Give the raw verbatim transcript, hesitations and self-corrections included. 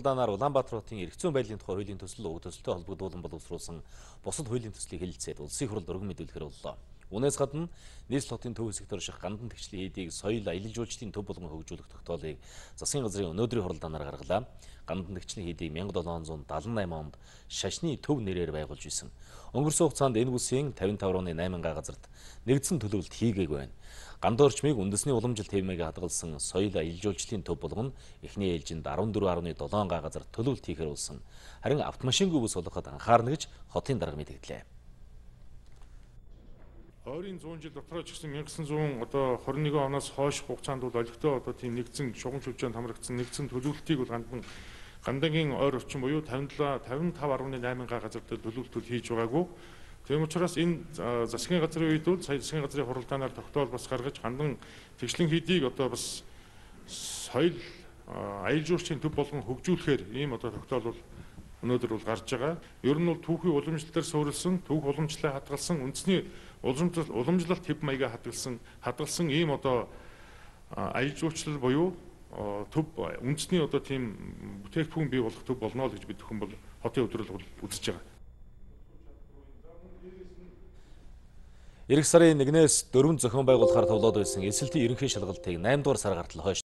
Улаанаар Улаанбаатар хотын эрх зүйн байдлын тухай хуулийн төсөл уг төсөлтөд холбогдуулан боловсруулсан бусад хуулийн төслийг хэлэлцээд улсын хурлд өргөн мэдүүлэхээр боллоо. Үүнээс гадна нийслэл хотын төв хэсэгт орших гандан тэгчлийн хийдийг соёл аялал жуулчлалын төв болгон хөгжүүлэх тогтоолыг засгийн газрын өнөөдрийн хуралдаанаар гаргалаа. Гандан тэгчлийн хийдийг мянга долоон зуун даалан найман онд шашны төв нэрээр байгуулж исэн. Өнгөрсөн хугацаанд энэ бүсийн тавин тав нугас найман га газарт нэгдсэн төлөвлөлт хийгээгүй байна. Гандан орчмыг үндэсний уламжлалт тэмээг хадгалсан соёл аялал жуулчлалын төв болгон эхний ээлжинд арван дөрвөн нугас седем га газар төлөвлөлт хийхээр болсон. Харин автомашингүй бүс болгоход анхаарна гэж хотын дарга мэдгдлээ. Ойрын зуун жил дотроо ч гэсэн мянга девятьсот одоо двадцать один оноос хойш хугацаанд бол олигтой одоо тийм нэгдсэн шугам шүлжээнд хамрагдсан нэгдсэн төлөвлөлтийг бол гандан гандагийн ойр орчин буюу тавин тав нугас найман га газар төлөвлөлтүүд хийж байгаагүй. Тийм учраас энэ засгийн газрын үед бол сая засгийн газрын хуралдаанаар тогтоол бас гаргаж гандан тэгшлэн хийдийг одоо бас соёл аялал жуулчлалын төв болгон хөгжүүлэхээр ийм одоо тогтоол бол өнөөдөр бол гарч байгаа. Ер нь бол түүхийн уламжлалтаар суурилсан, түүх уламжлалаа хадгалсан, үндэсний уламжлалт уламжлалт хэв маягаа хадгалсан, хадгалсан ийм одоо аялал жуулчлал буюу төв үндэсний одоо тийм бүтээгдэхүүн бий болох төв болно л гэж бид бүхэн бол хотын өдрөл бол үзэж байгаа. Ирэх сарын нэгнээс дөрвөн зохион байгуулахаар товлоод байсан эсэлтийн ерөнхий шалгалтыг наймдугаар сар гартал хойш